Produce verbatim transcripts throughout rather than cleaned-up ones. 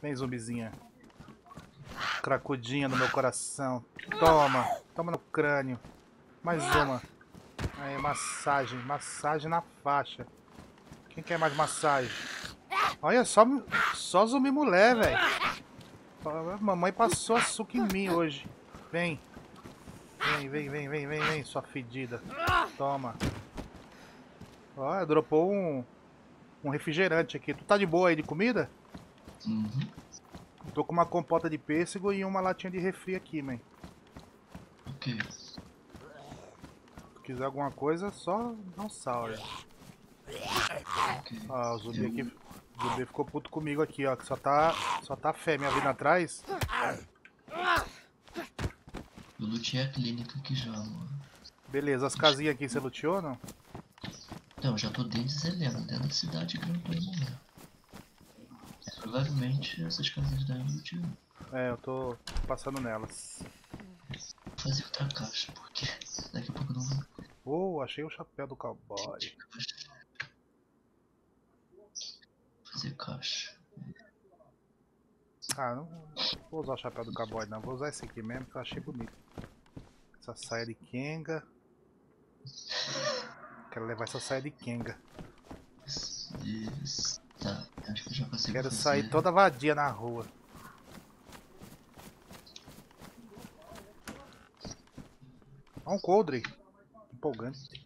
Vem, zumbizinha. Cracudinha no meu coração. Toma. Toma no crânio. Mais uma. Aí, massagem. Massagem na faixa. Quem quer mais massagem? Olha, só, só zumbi mulher, velho. Mamãe passou açúcar em mim hoje. Vem. Vem, vem, vem, vem, vem, vem, sua fedida. Toma. Ó, dropou um, um refrigerante aqui. Tu tá de boa aí de comida? Uhum. Tô com uma compota de pêssego e uma latinha de refri aqui, man. Ok. Se quiser alguma coisa, só dá um salve. Ok. Ó, o zumbi Eu- aqui. O zumbi ficou puto comigo aqui, ó. Que só tá. Só tá fé minha vida atrás. Eu lutei a clínica aqui já, mano. Beleza, as casinhas aqui você luteou ou não? Então, eu já tô dentro de Zelena, dentro da cidade grandona mesmo. É, provavelmente essas casas daí eu lutei. É, eu tô passando nelas. Vou fazer outra caixa, porque daqui a pouco eu não vou Oh, achei o chapéu do cowboy. fazer caixa. Ah, não vou usar o chapéu do cowboy não, vou usar esse aqui mesmo que eu achei bonito. Essa saia de Kenga. Quero levar essa saia de Kenga. Isso. Tá, acho que eu já consigo Quero fazer. sair toda vadia na rua. Olha um coldre. Empolgante.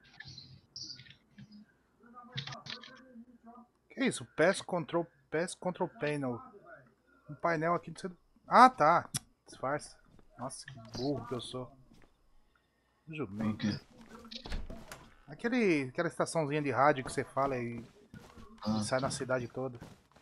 Que isso? Pass Control, Pass Control Panel. Um painel aqui de ser... Ah, tá. Disfarça. Nossa, que burro que eu sou. O Jumento. quê? Aquele, aquela estaçãozinha de rádio que você fala e, e Ah, sai na cidade toda.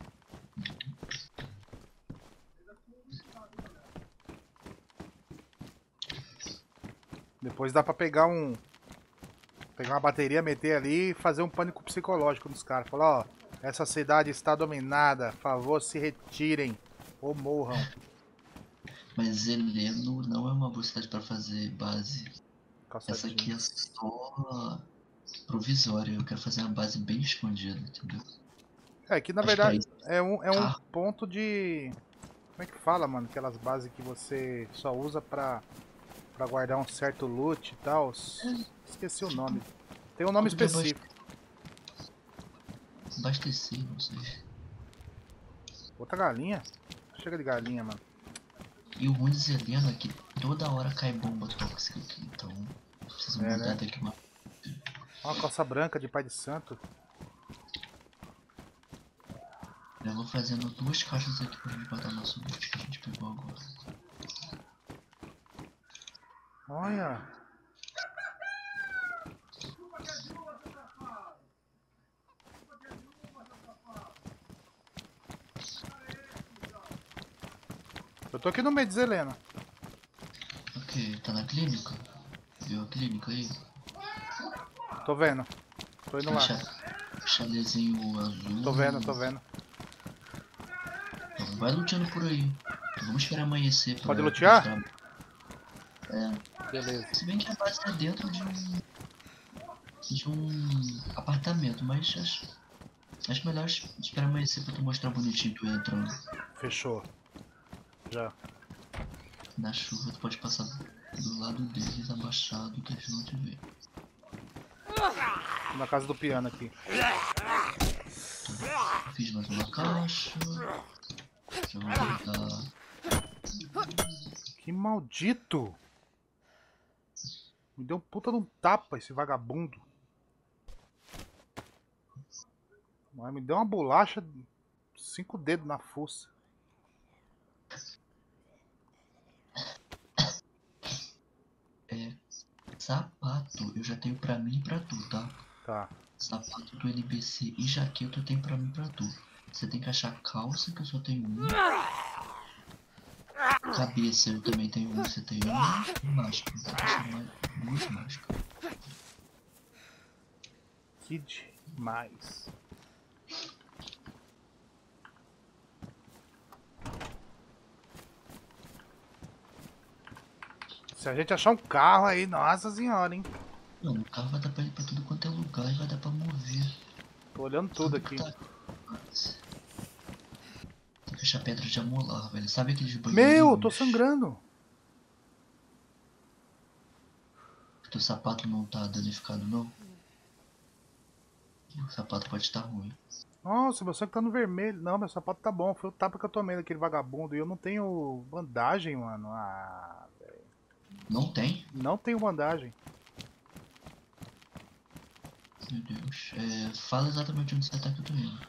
Depois dá pra pegar um... Pegar uma bateria, meter ali e fazer um pânico psicológico nos caras. Falar, ó, essa cidade está dominada, favor, se retirem ou morram. mas Zeleno não é uma boa cidade pra fazer base. Calça Essa aqui é jeans. só provisória. Eu quero fazer uma base bem escondida, entendeu? É que na Acho que pra verdade isso, é um, é um carro. ponto de... Como é que fala, mano? Aquelas bases que você só usa pra, pra guardar um certo loot e tal. Esqueci o nome. Tem um nome Tudo de abaste- específico. abastecer, não sei. Outra galinha? Chega de galinha, mano. E o ruim de Zeleno é que toda hora cai bomba tóxica aqui, então eu preciso É, mudar né? daqui uma. Ó, calça branca de pai de santo. Eu vou fazendo duas caixas aqui pra gente botar nosso loot que a gente pegou agora. Olha. Eu tô aqui no meio de Zelena. Ok, tá na clínica? Viu a clínica aí? Tô vendo. Tô indo Aquele lá. cha- chalezinho azul. Tô vendo, tô vendo. Então, vai luteando por aí. Vamos esperar amanhecer pra Pode lutear? mostrar. É, Beleza. se bem que a base tá dentro de um. de um apartamento, mas acho, acho melhor esperar amanhecer pra tu mostrar bonitinho tu entrando. Fechou. Já. Na chuva tu pode passar do lado deles abaixado que eles não te veem. Tô na casa do piano aqui. Fiz mais uma caixa. Já vou botar. Que maldito! Me deu um puta de um tapa esse vagabundo. Mas me deu uma bolacha. Cinco dedos na fuça. É. Sapato eu já tenho pra mim e pra tu, tá? Tá. Sapato do N B C e jaqueta eu tenho pra mim e pra tu. Você tem que achar calça, que eu só tenho um. Cabeça eu também tenho um, você tem um. E máscara, você tem que achar mais duas máscaras. Que demais. Se a gente achar um carro aí, nossa senhora, hein? Não, o carro vai dar pra ir pra tudo quanto é lugar e vai dar pra mover. Tô olhando tudo aqui. Tá. Tem que fechar pedra de amolar, velho. Sabe aqueles Meu, banheirinhos? eu tô sangrando. Teu sapato não tá danificado, não? O sapato pode estar ruim. Nossa, meu sangue tá no vermelho. Não, meu sapato tá bom. Foi o tapa que eu tomei daquele vagabundo. E eu não tenho bandagem, mano. Ah, Não tem? não tenho bandagem. Meu Deus. É, fala exatamente onde você tá que eu tô indo.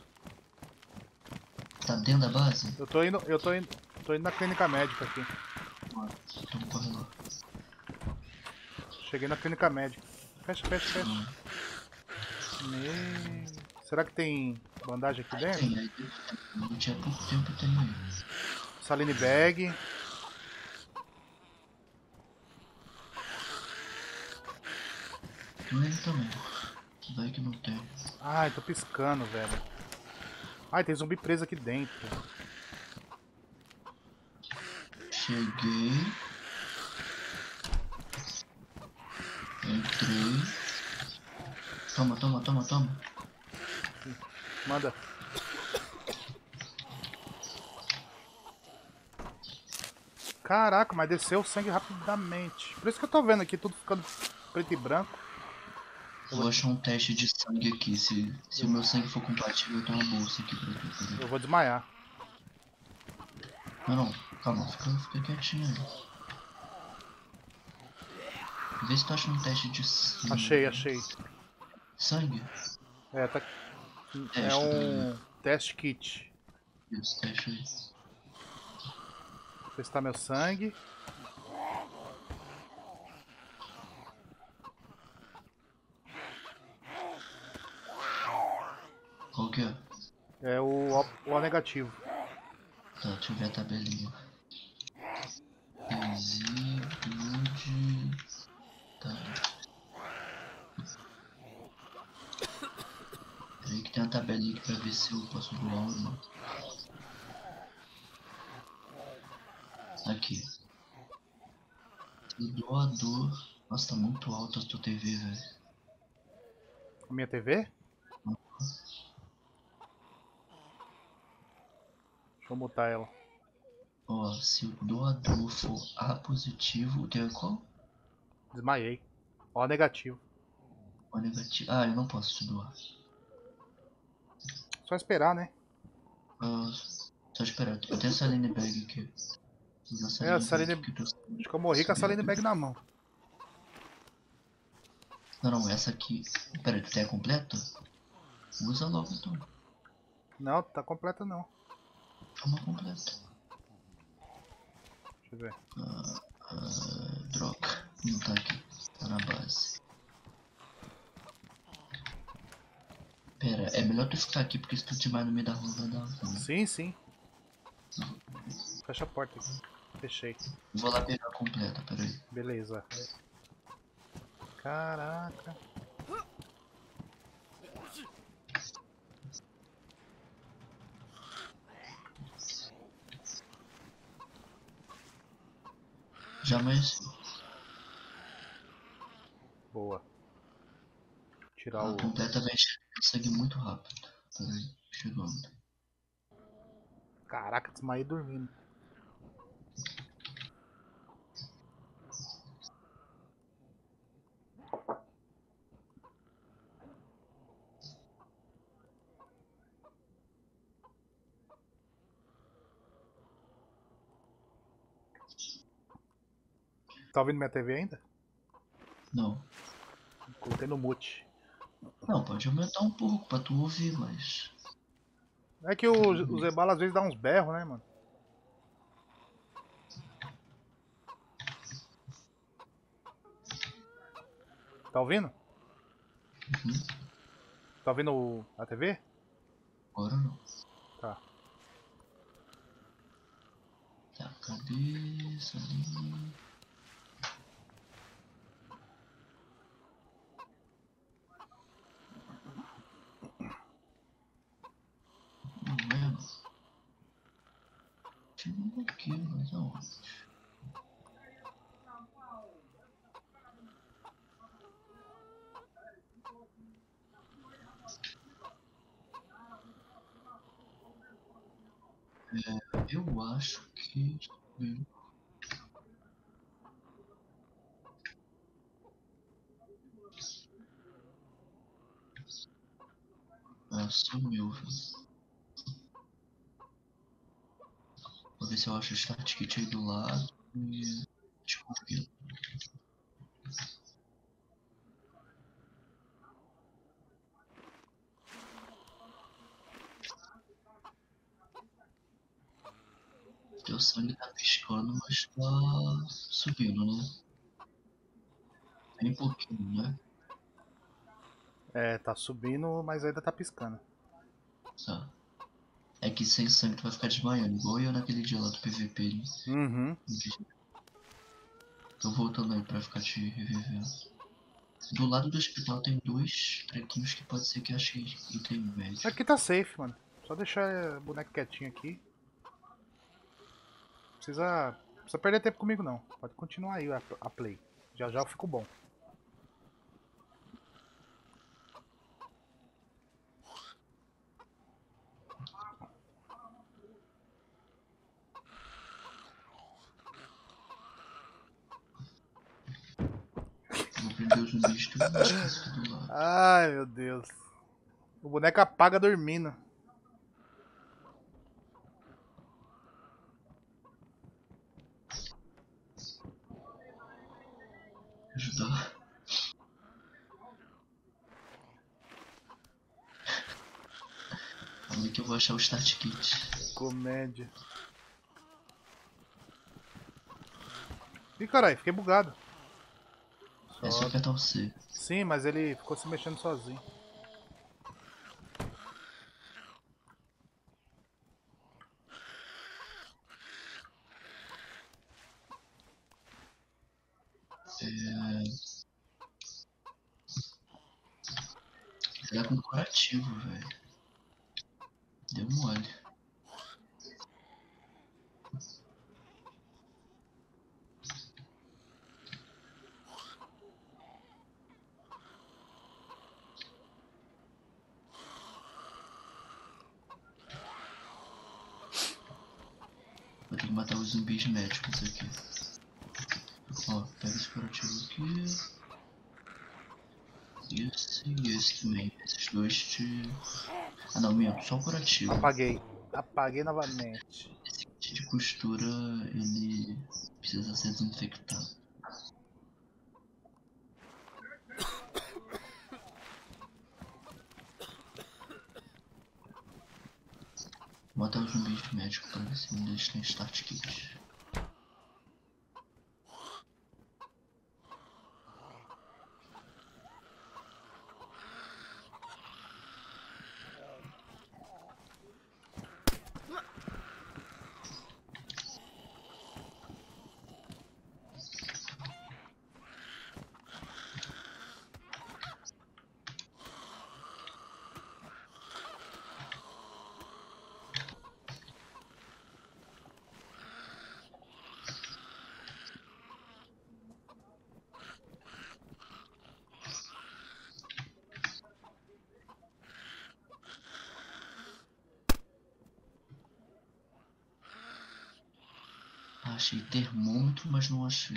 Tá dentro da base? Eu tô indo, eu tô indo, tô indo na clínica médica aqui. Então corre lá. Cheguei na clínica médica. Fecha, fecha, fecha. Hum. Me... Será que tem bandagem aqui Aí dentro? tem, aí tem. Não tinha pouco tempo tem aí. Saline bag. Tô indo também. Vai que não tem. Ai, tô piscando, velho. Ai, tem zumbi preso aqui dentro. Cheguei. Entrei. Toma, toma, toma, toma. Manda. Caraca, mas desceu o sangue rapidamente. Por isso que eu tô vendo aqui tudo ficando preto e branco. Eu vou achar um teste de sangue aqui. Se, se o meu sangue for compatível, eu tenho uma bolsa aqui pra tu. Peraí. Eu vou desmaiar. Não, não. Calma, fica, fica quietinho aí. Vê se tu acha um teste de sangue. Achei, achei. Sangue? É, tá... é Teste pra ver. um test kit. Isso, teste aí. Testar meu sangue. Qual que é? É o O, o negativo. Tá, deixa eu ver a tabelinha. Easy, blood. Tá. Peraí que tem uma tabelinha aqui pra ver se eu posso doar ou não. Aqui. O doador. Nossa, tá muito alto a tua T V, velho. A minha T V? Deixa eu mutar ela. Ó, se o doador for A positivo, o teu é qual? Desmaiei. O negativo. O negativo. Ah, eu não posso te doar. Só esperar, né? Ah, só esperar. Eu tenho essa Saline Bag aqui. Usa a É, a Saline Saline... Bag que eu tô Acho que eu morri com a Saline Bag na mão. Não, não, essa aqui. Pera aí, tu tem a completa? Usa logo então. Não, tá completa não. Toma completa. Deixa eu ver. Ah, ah, droga. Não tá aqui. Tá na base. Pera, é melhor tu ficar aqui porque se tu estiver no meio da rua vai dar ruim. Sim, sim. Fecha a porta aqui. Fechei. Vou lá pegar a completa, pera aí. Beleza. Caraca. Já amanheceu. Boa. Tirar A o... completa vai encher o sangue muito rápido. Pera aí, chegando. Caraca, desmaiei dormindo. Tá ouvindo minha T V ainda? Não. Coloquei no mute. Não, pode aumentar um pouco pra tu ouvir, mas. É que o, o Zebala às vezes dá uns berros, né, mano? Tá ouvindo? Uhum. Tá ouvindo o- a T V? Agora não. Tá. Tá, cabeça ali. Não é, não. Tinha um aqui, mas aonde? Eu acho que. Ah, sumiu, velho. Vou ver se eu acho o start kit aí do lado e desconfio. Teu sangue tá piscando, mas tá subindo, né? Bem pouquinho, né? É, tá subindo, mas ainda tá piscando. Tá. É que sem sangue tu vai ficar desmaiando, igual eu naquele dia lá do P V P, né? Uhum. Tô voltando aí pra ficar te revivendo. Do lado do hospital tem dois trequinhos que pode ser que achei item médio. Aqui tá safe, mano. Só deixar o boneco quietinho aqui. Precisa, precisa perder tempo comigo não. Pode continuar aí a, a play. Já já eu fico bom. Vou prender os zumbis tudo mais canto do lado. Ai, meu Deus. O boneco apaga dormindo. Ajudar. Calma aí que eu vou achar o start kit. Comédia. Ih, caralho, fiquei bugado. É só apertar o C. Sim, mas ele ficou se mexendo sozinho. É... Ele é com curativo, velho. Deu mole. Vou ter que matar os zumbis médicos aqui. Ó, pega esse curativo aqui. Esse e esse também. Esses dois te... Ah não, minto, só o curativo. Apaguei. Apaguei novamente. Esse kit de costura, ele precisa ser desinfectado. Vou matar os zumbis médicos pra ver se um deles tem start kit. Achei termômetro, mas não achei.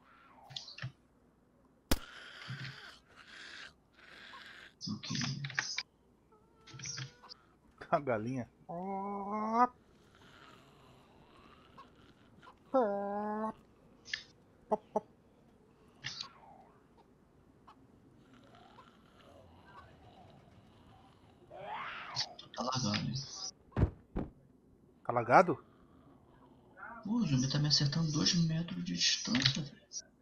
Ok. A galinha. Ó. Ó. Pop, pop. Tá lagado, hein? Tá lagado? Pô, o zumbi tá me acertando dois metros de distância, velho.